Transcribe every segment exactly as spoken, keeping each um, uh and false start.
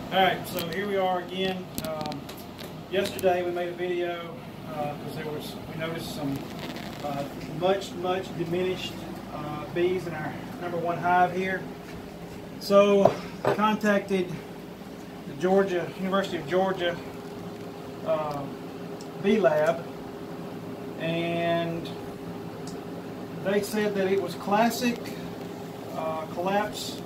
Alright, so here we are again. Um, yesterday we made a video because uh, there was we noticed some uh, much, much diminished uh, bees in our number one hive here. So I contacted the Georgia, University of Georgia uh, bee lab, and they said that it was classic uh, collapse.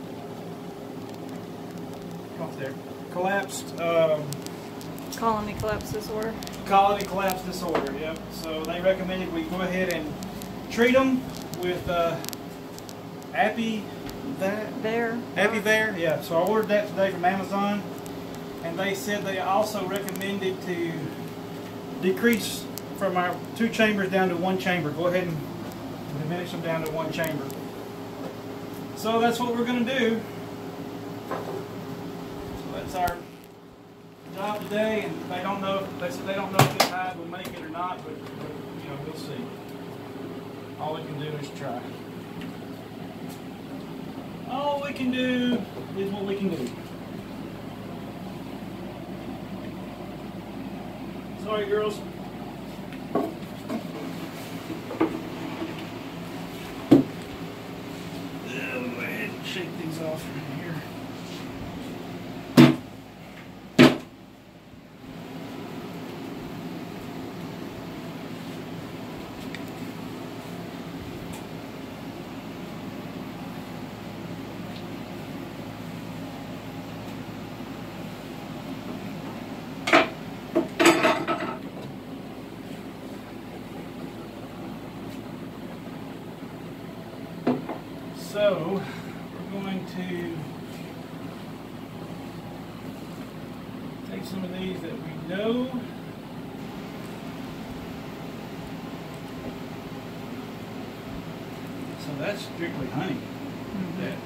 Come up there. Collapsed. Um, colony collapse disorder. Colony collapse disorder. Yep. So they recommended we go ahead and treat them with uh, Appy that There. Appy there. Yeah. So I ordered that today from Amazon, and they said they also recommended to decrease from our two chambers down to one chamber. Go ahead and diminish them down to one chamber. So that's what we're going to do. That's our job today, and they don't know. They said they don't know if this hive will make it or not, but, but you know, we'll see. All we can do is try. All we can do is what we can do. Sorry, girls. Yeah, we'll go ahead and shake these off right here. So, we're going to take some of these that we know. So that's strictly honey. Mm-hmm. That.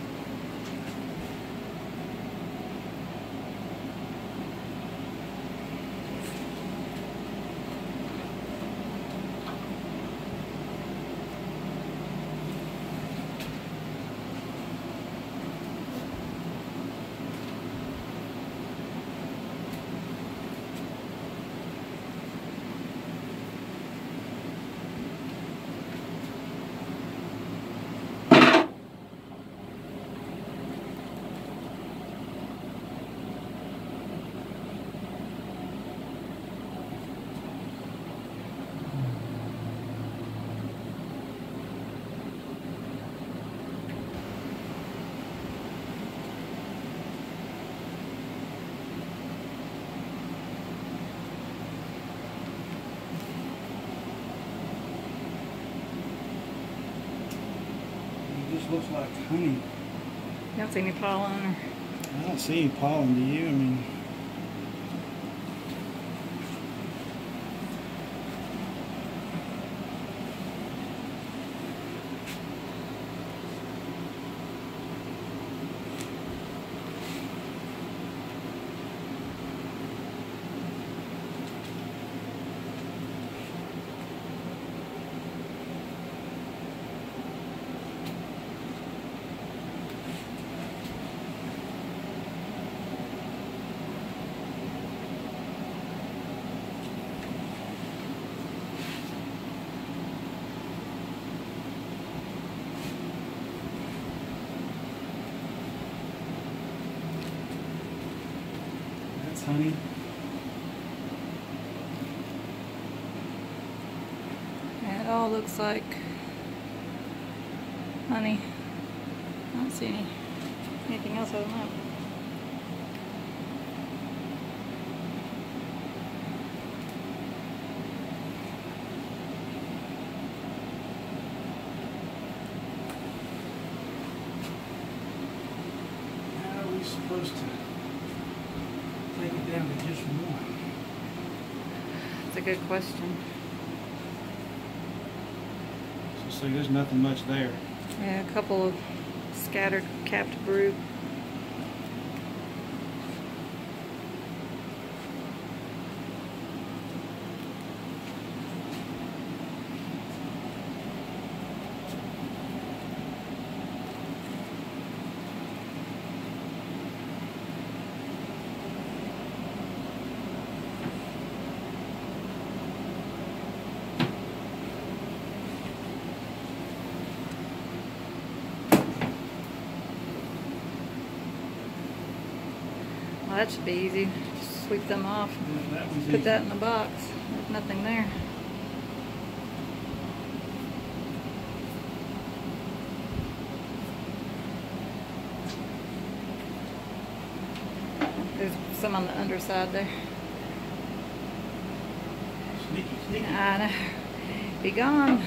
Just looks like honey. You don't see any pollen? Or... I don't see any pollen, do you? I mean, honey. It all looks like honey. I don't see any anything else other than that. How are we supposed to take it down to just one? That's a good question. So see, there's nothing much there. Yeah, a couple of scattered capped brood. Well, that should be easy. Just sweep them off. Yeah, that one's Put easy. that in the box. There's nothing there. There's some on the underside there. Sneaky, sneaky. I know. Be gone.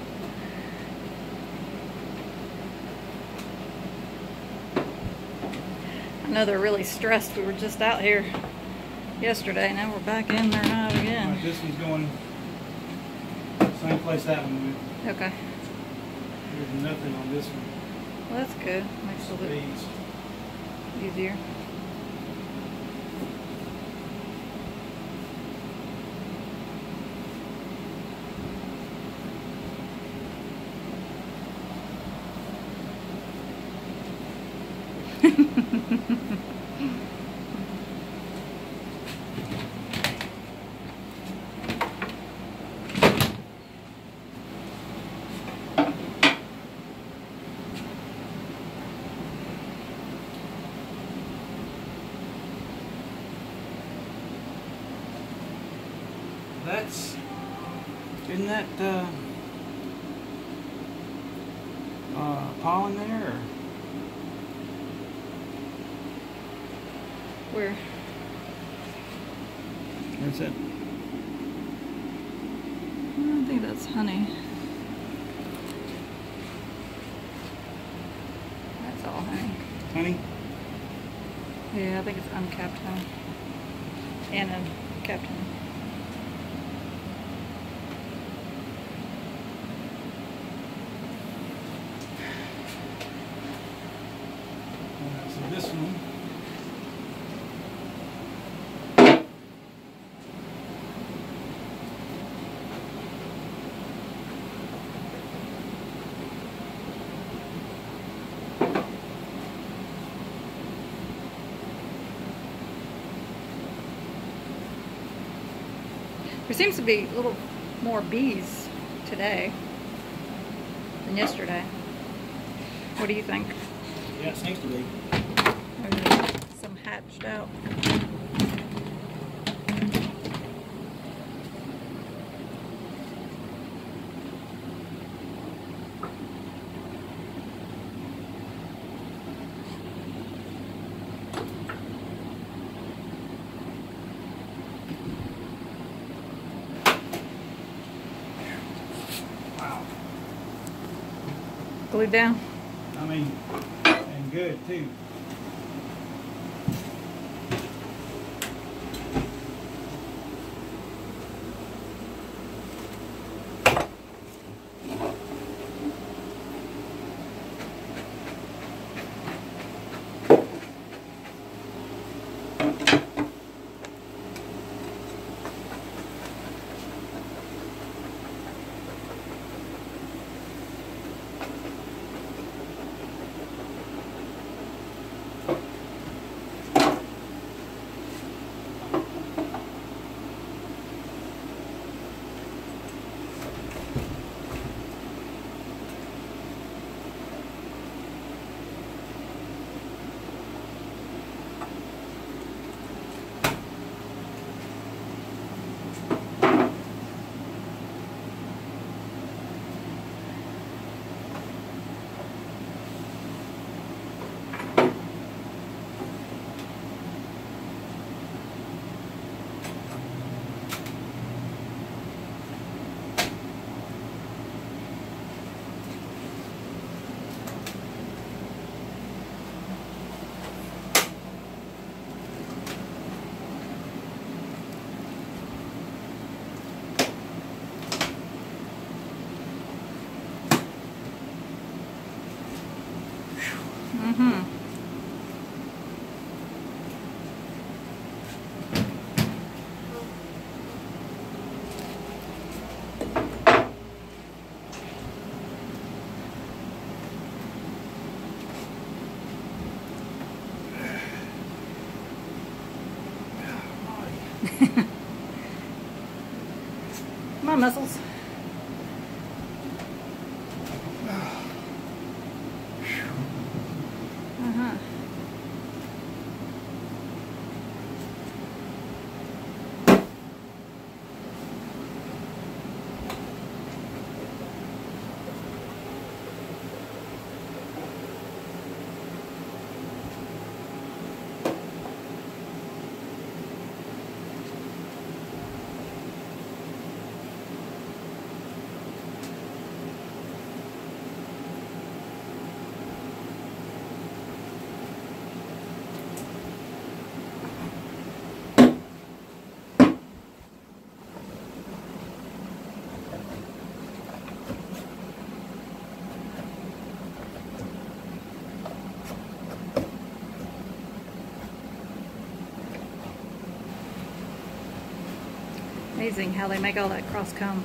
I know they're really stressed. We were just out here yesterday. Now we're back in their hive All again. right, this one's going same place that one went. Okay. There's nothing on this one. Well, that's good. Makes it a little bit Bees. easier. That's, isn't that uh, uh, pollen there? Or? Where? Where's that? I don't think that's honey. That's all honey. Honey? Yeah, I think it's uncapped honey. And uncapped honey. Alright, so this one. There seems to be a little more bees today than yesterday. What do you think? Yeah, it seems to be. There's some hatched out. Wow. Glued down. I mean, and good too. Mm-hmm. Come on, muscles. Uh-huh. Amazing how they make all that cross comb.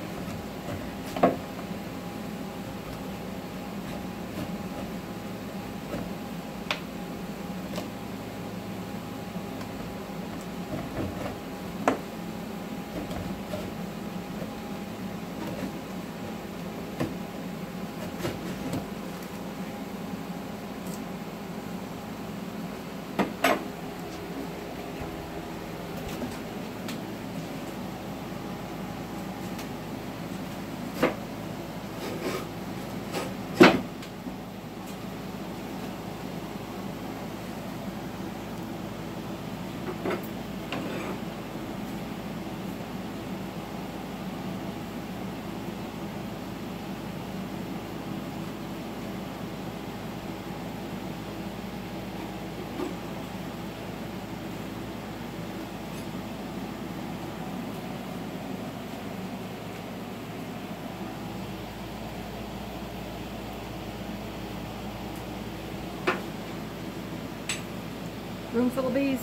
Room full of bees.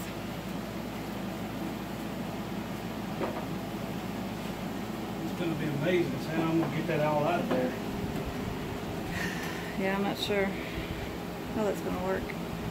It's going to be amazing how I'm going to get that all out of there. Yeah, I'm not sure how that's going to work.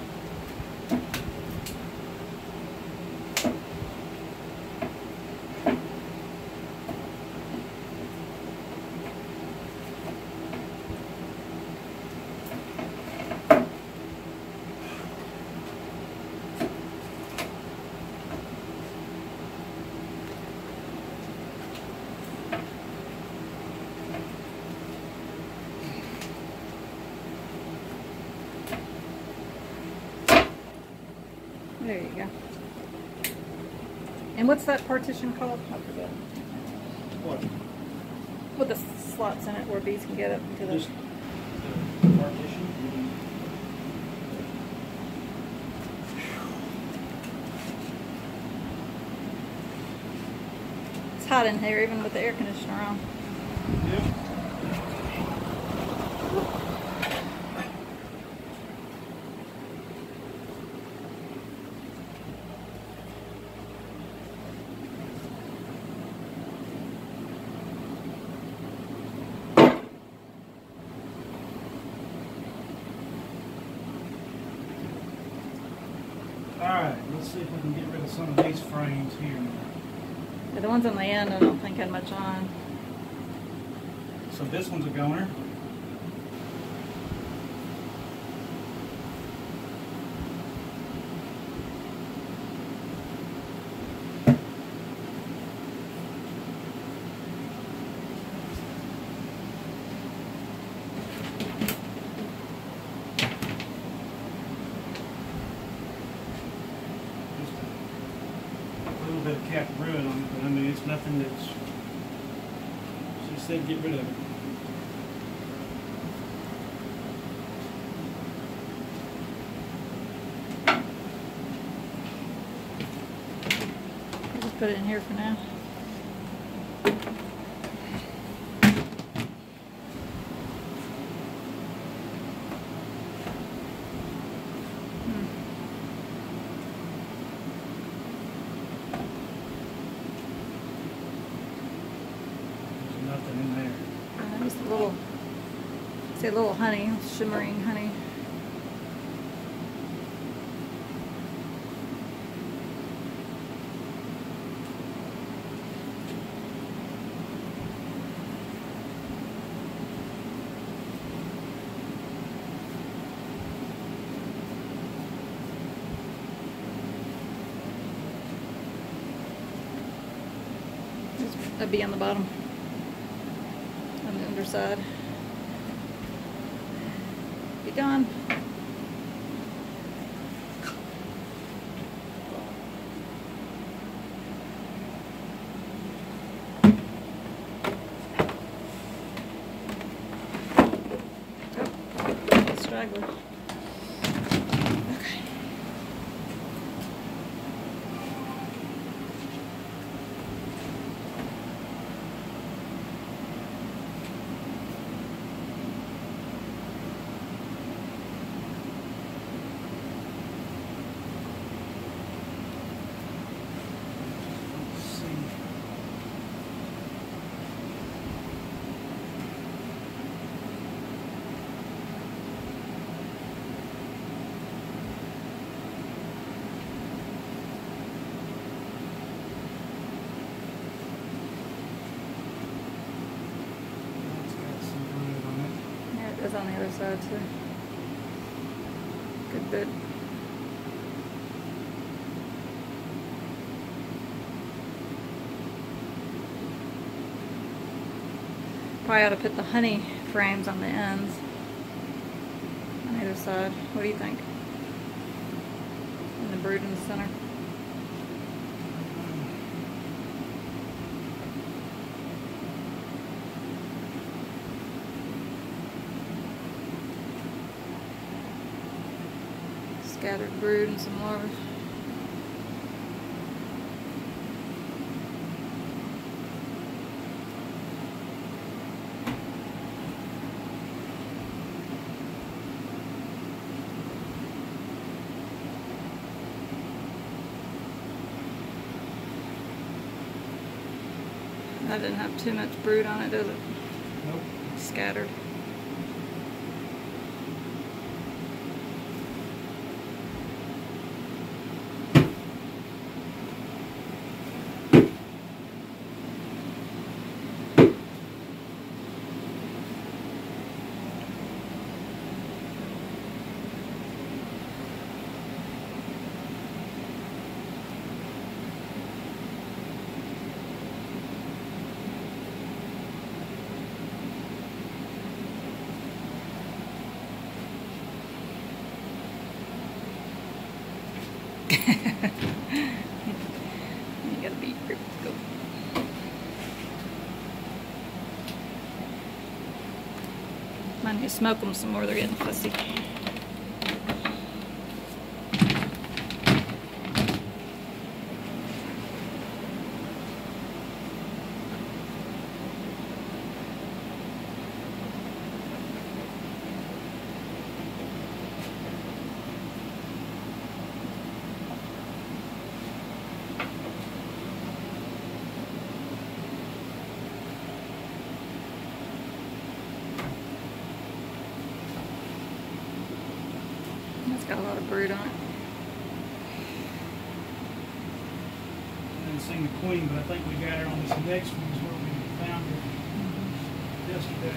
There you go. And what's that partition called? I forget. What? With the slots in it where bees can get up into the... Just the partition? It's hot in here even with the air conditioner on. Yep. Alright, let's see if we can get rid of some of these frames here. Yeah, the ones on the end I don't think had much on. So this one's a goner. Bit of cap ruin on it, but I mean it's nothing that's, she said get rid of it. I'll just put it in here for now. Nothing in there. Uh, just a little, say a little honey, shimmering honey. That'd be on the bottom. On the underside. Be done. Oh, straggler. Okay. is on the other side too. Good bit. Probably ought to put the honey frames on the ends on either side. What do you think? And the brood in the center. Scattered brood and some larvae. That didn't have too much brood on it, does it? Nope. Scattered. You gotta be your go. Might need to smoke them some more, they're getting fussy. It's got a lot of brood on it. I haven't seen the queen, but I think we got her on this next one is where we found her mm-hmm. yesterday.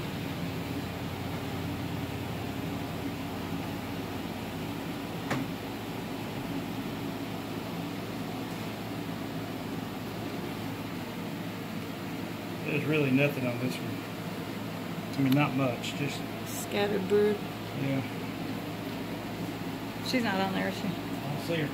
There's really nothing on this one. I mean, not much, just scattered brood. Yeah. She's not on there, is she? I don't see her.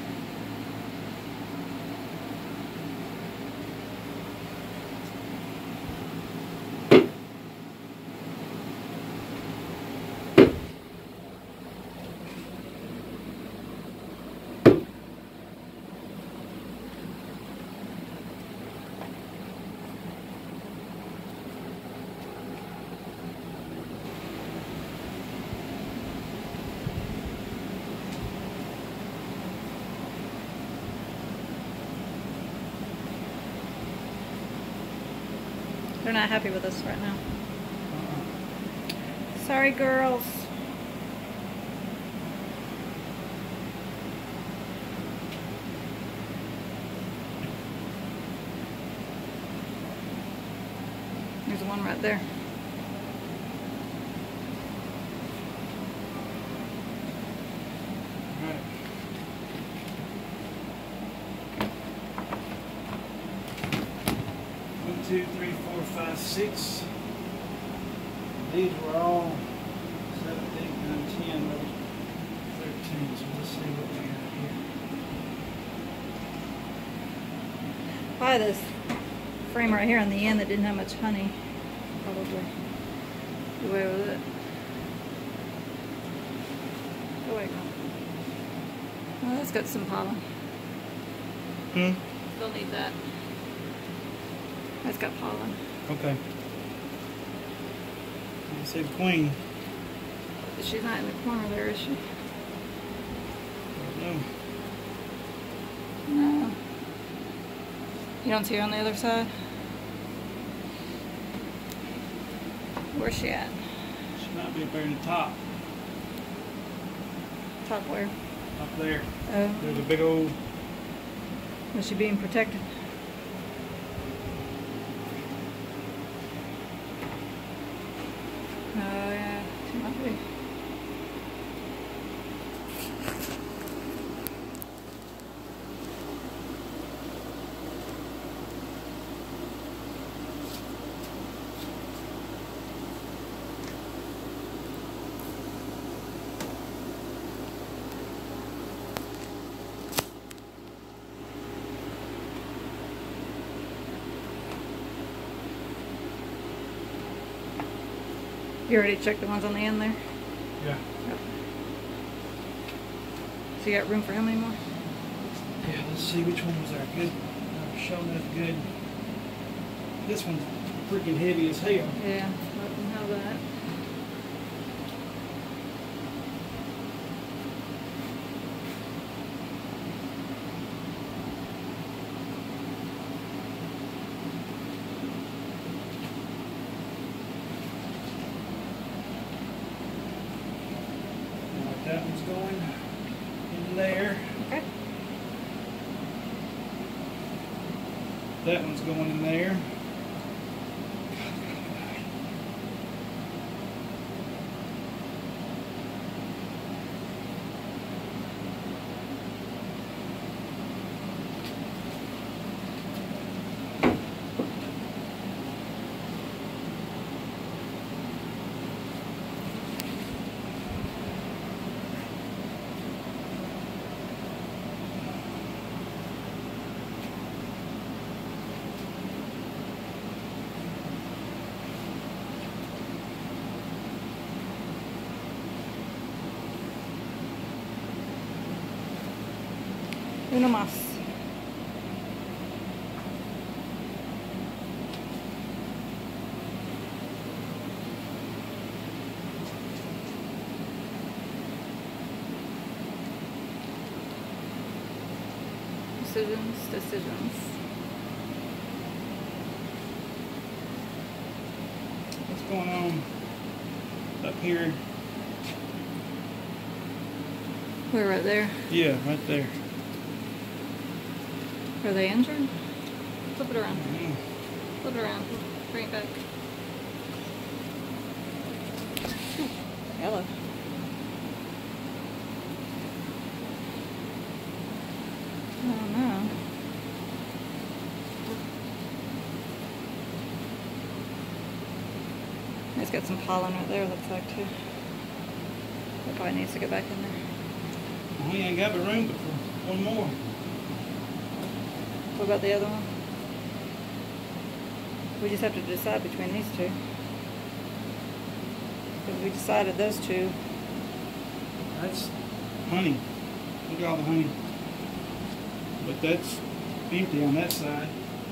They're not happy with us right now. Uh-uh. Sorry, girls. There's one right there. Two, three, four, five, six. These were all seventeen, nine, ten, thirteen. So let's see what we got here. Buy this frame right here on the end that didn't have much honey. Probably do away with it. Go away, girl. Oh, that's got some pollen. Hmm. Still need that. That's got pollen. Okay. Let's see the queen. She's not in the corner there, is she? No. No. You don't see her on the other side? Where's she at? She might be up there in the top. Top where? Up there. Oh. There's a big old... Was she being protected? Oh yeah, Okay. You already checked the ones on the end there? Yeah. Okay. So you got room for how many more? Yeah, let's see which ones are good. Uh, showing up good. This one's freaking heavy as hell. Yeah, let them have that. That one's going in there. Okay. That one's going in there. Uno más. Decisions, decisions. What's going on up here? We're right there. Yeah, right there. Are they injured? Flip it around. Mm-hmm. Flip it around. Bring it back. Ooh, hello. Oh no. It's got some pollen right there, looks like, too. That probably needs to get back in there. We ain't got the room but for one more. What about the other one? We just have to decide between these two. Because we decided those two. That's honey. Look at all the honey. But that's empty on that side.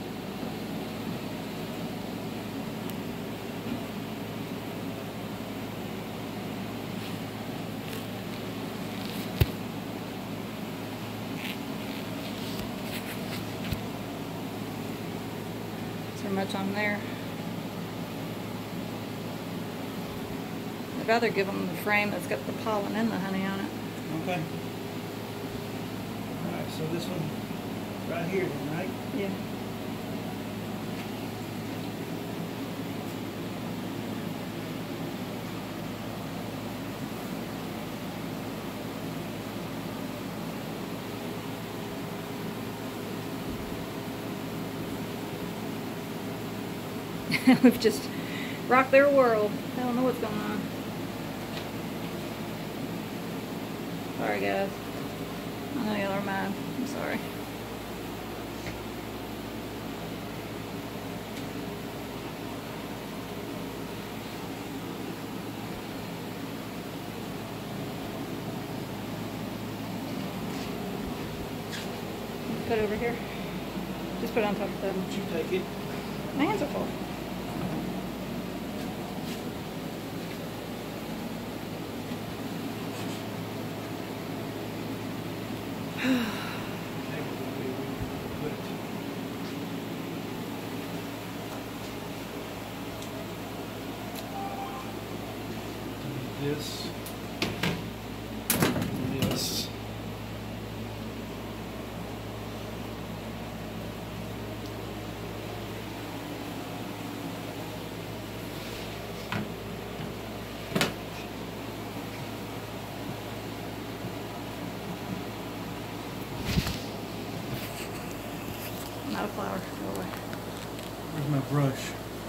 Much on there. I'd rather give them the frame that's got the pollen and the honey on it. Okay. Alright, so this one right here then, right? Yeah. We've just rocked their world. I don't know what's going on. Sorry, guys. I know y'all are mad. I'm sorry. Put it over here. Just put it on top of that. Why don't you take it? My hands are full. This, this. out of flour. Go away. Where's my brush?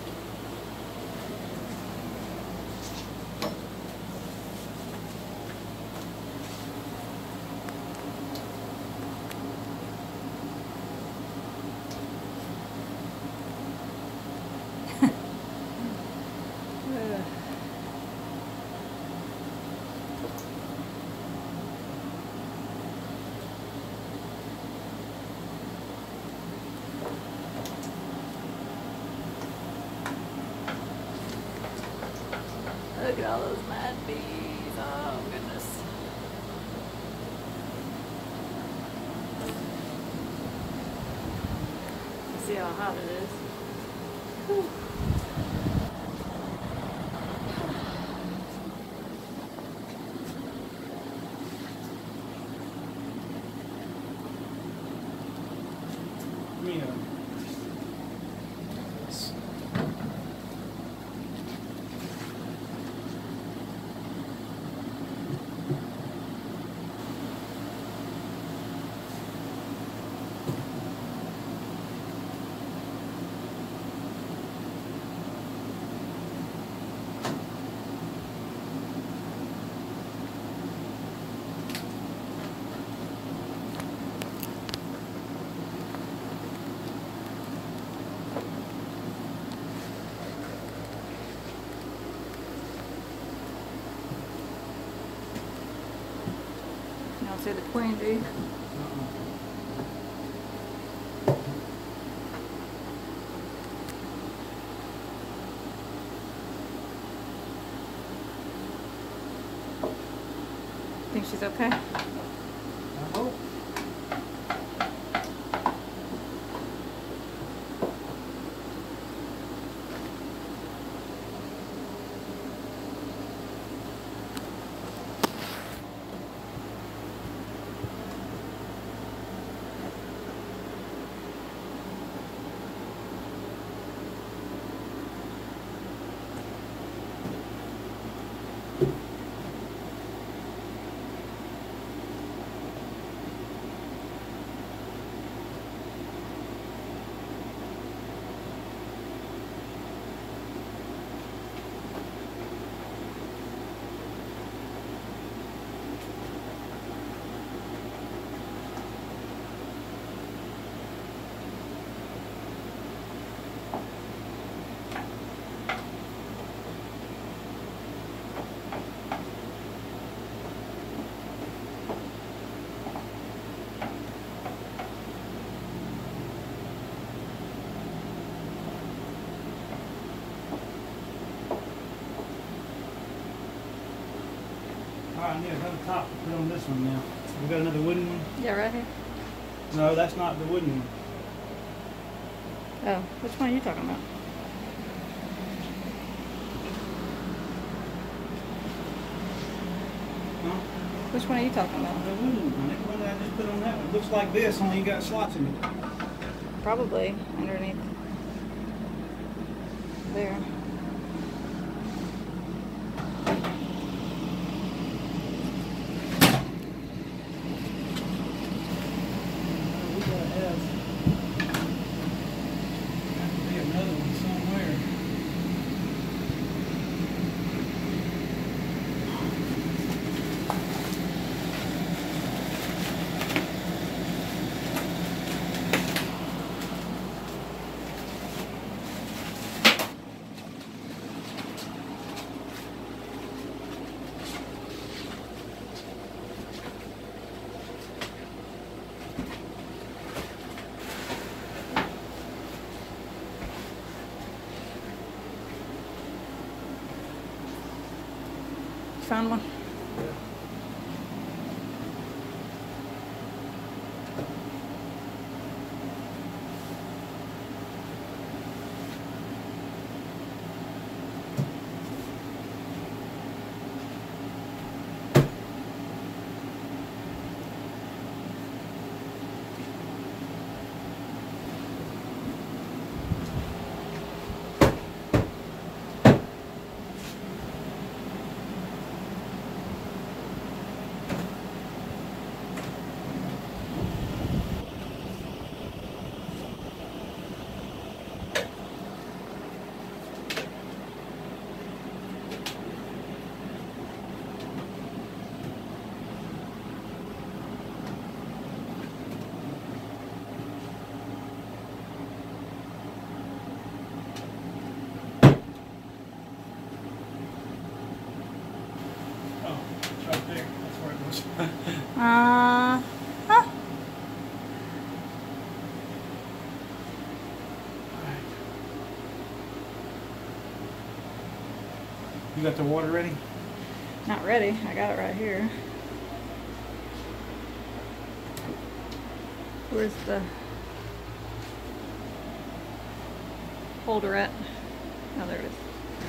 Look at all those mad bees. Oh, goodness. See how hot it is. Whew. Yeah. I'll say the queen, do you? Think she's okay? I hope. Alright, I need another top to put on this one now. We got another wooden one? Yeah, right here. No, that's not the wooden one. Oh, which one are you talking about? Huh? Which one are you talking about? The wooden one. The one that I just put on that one. Looks like this, only you got slots in it. Probably underneath there. Found one. Uh, huh? You got the water ready? Not ready. I got it right here. Where's the holder at? Oh, there it is.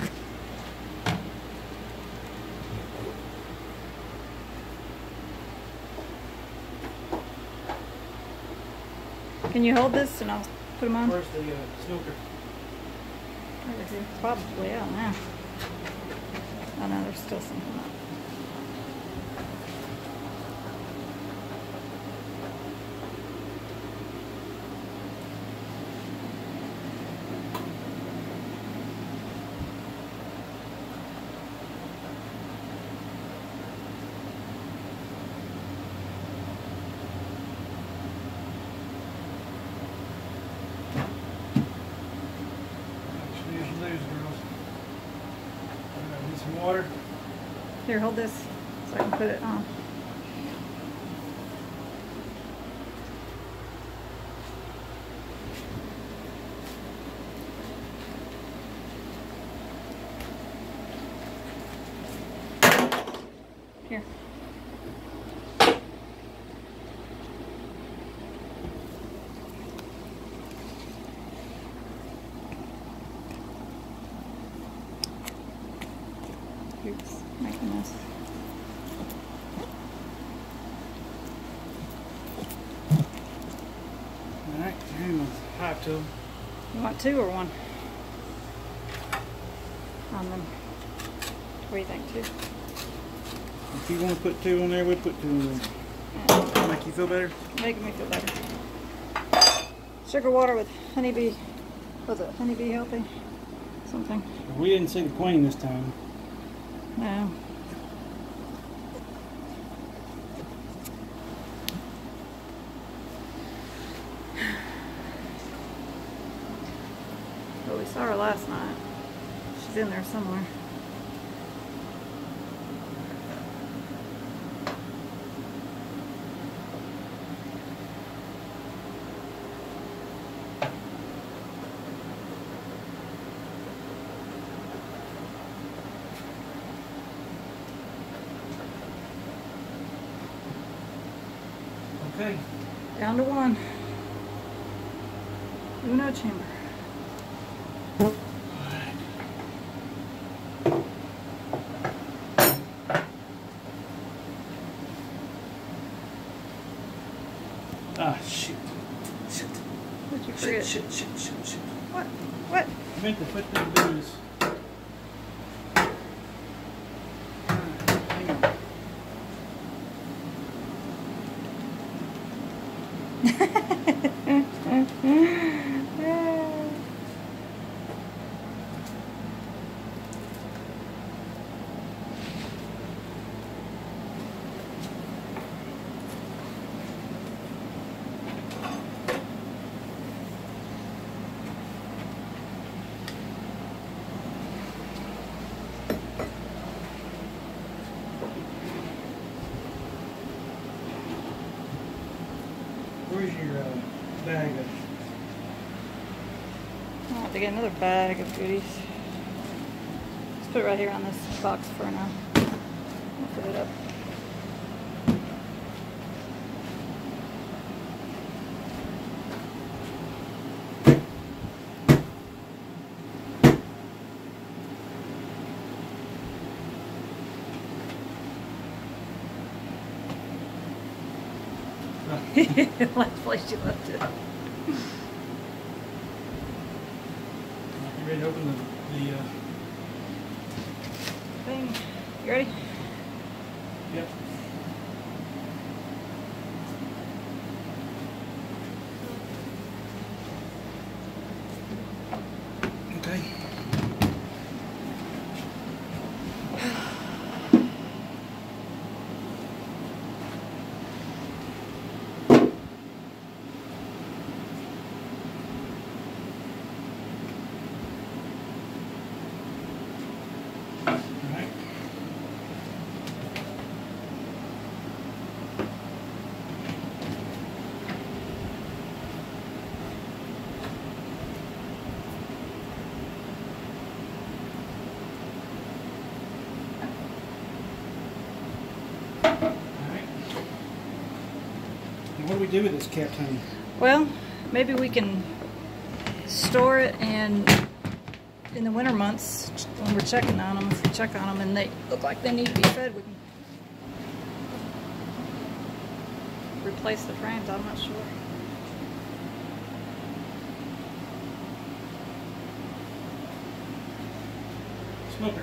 Can you hold this and I'll put them on? Where's the uh, snooker? Over here. Probably, I don't know. Oh no, there's still something up. Some water. Here, hold this so I can put it on. Here. Oops, making this. Alright, hang on. Hive tool. You want two or one? On them. What do you think, two? If you want to put two on there, we'll put two on there. Yeah. Make you feel better? Making me feel better. Sugar water with honeybee. Was it honeybee healthy? Something. We didn't see the queen this time. No. Well, we saw her last night. She's in there somewhere. Okay. Down to one. Uno chamber. Ah, shit. Shit. What'd you Shit, forget? shit, shit, shit, shit. What? What? I meant to put them booze. Hang on. Where's your uh, bag of? I'll have to get another bag of goodies. Let's put it right here on this box for now. I'll put it up. Last place you left it. You ready to open the, the uh... thing? You ready? Yep. Okay. do with this kept, honey? Well, maybe we can store it and in the winter months when we're checking on them, if we check on them and they look like they need to be fed, we can replace the frames. I'm not sure. Smoker.